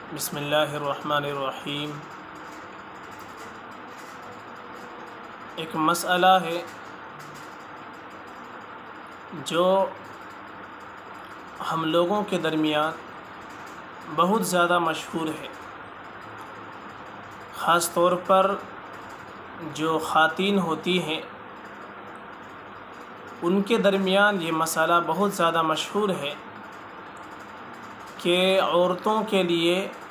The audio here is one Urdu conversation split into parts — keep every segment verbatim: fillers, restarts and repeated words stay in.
بسم اللہ الرحمن الرحیم۔ ایک مسئلہ ہے جو ہم لوگوں کے درمیان بہت زیادہ مشہور ہے، خاص طور پر جو خواتین ہوتی ہیں ان کے درمیان یہ مسئلہ بہت زیادہ مشہور ہے کہ عورتوں کے لیے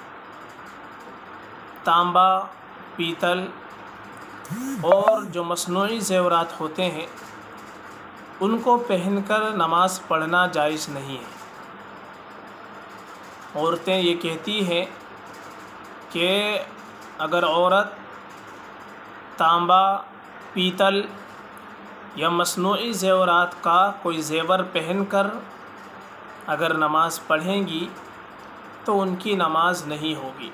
تانبا، پیتل اور جو مصنوعی زیورات ہوتے ہیں ان کو پہن کر نماز پڑھنا جائز نہیں ہے۔ عورتیں یہ کہتی ہیں کہ اگر عورت تانبا، پیتل یا مصنوعی زیورات کا کوئی زیور پہن کر اگر نماز پڑھیں گی تو ان کی نماز نہیں ہوگی۔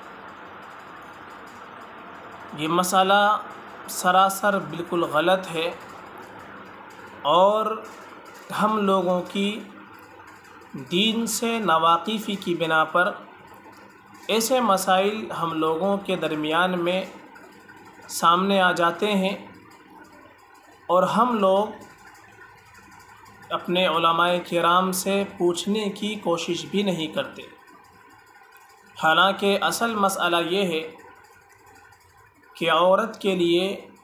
یہ مسئلہ سراسر بالکل غلط ہے اور ہم لوگوں کی دین سے ناواقفی کی بنا پر ایسے مسائل ہم لوگوں کے درمیان میں سامنے آ جاتے ہیں اور ہم لوگ اپنے علماء کرام سے پوچھنے کی کوشش بھی نہیں کرتے، حالانکہ اصل مسئلہ یہ ہے کہ عورت کے لیے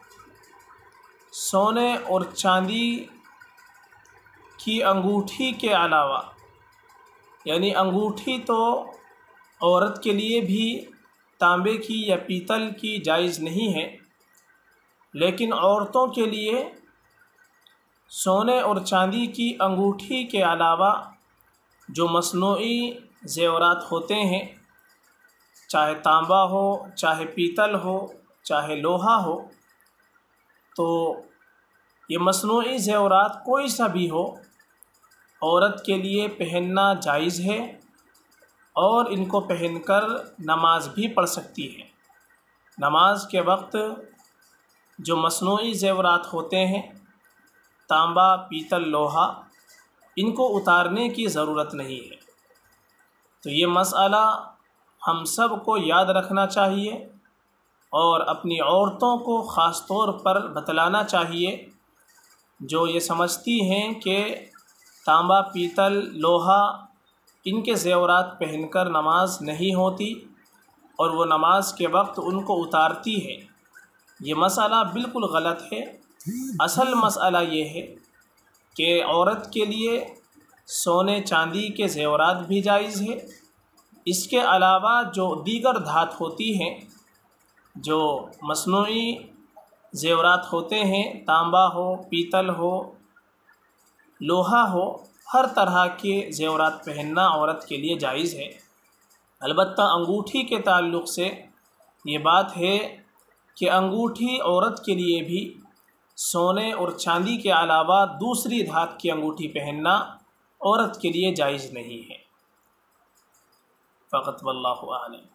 سونے اور چاندی کی انگوٹھی کے علاوہ، یعنی انگوٹھی تو عورت کے لیے بھی تانبے کی یا پیتل کی جائز نہیں ہے، لیکن عورتوں کے لیے سونے اور چاندی کی انگوٹھی کے علاوہ جو مصنوعی زیورات ہوتے ہیں، چاہے تانبا ہو، چاہے پیتل ہو، چاہے لوہا ہو، تو یہ مصنوعی زیورات کوئی سا بھی ہو عورت کے لیے پہننا جائز ہے اور ان کو پہن کر نماز بھی پڑھ سکتی ہے۔ نماز کے وقت جو مصنوعی زیورات ہوتے ہیں، تانبا، پیتل، لوہا، ان کو اتارنے کی ضرورت نہیں ہے۔ تو یہ مسئلہ ہم سب کو یاد رکھنا چاہیے اور اپنی عورتوں کو خاص طور پر بتلانا چاہیے جو یہ سمجھتی ہیں کہ تانبا، پیتل، لوہا ان کے زیورات پہن کر نماز نہیں ہوتی اور وہ نماز کے وقت ان کو اتارتی ہے۔ یہ مسئلہ بالکل غلط ہے۔ اصل مسئلہ یہ ہے کہ عورت کے لیے سونے چاندی کے زیورات بھی جائز ہے، اس کے علاوہ جو دیگر دھات ہوتی ہیں، جو مصنوعی زیورات ہوتے ہیں، تانبا ہو، پیتل ہو، لوہا ہو، ہر طرح کے زیورات پہننا عورت کے لیے جائز ہے۔ البتہ انگوٹھی کے تعلق سے یہ بات ہے کہ انگوٹھی عورت کے لیے بھی سونے اور چاندی کے علاوہ دوسری دھات کی انگوٹھی پہننا عورت کے لیے جائز نہیں ہے۔ فقط واللہ اعلم۔